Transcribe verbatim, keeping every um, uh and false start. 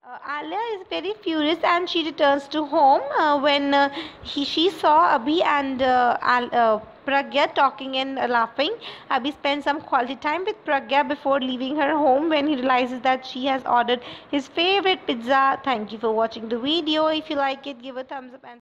Uh, Alia is very furious and she returns to home uh, when uh, he, she saw Abhi and uh, Al, uh, Pragya talking and uh, laughing. Abhi spends some quality time with Pragya before leaving her home when he realizes that she has ordered his favorite pizza. Thank you for watching the video. If you like it, give a thumbs up and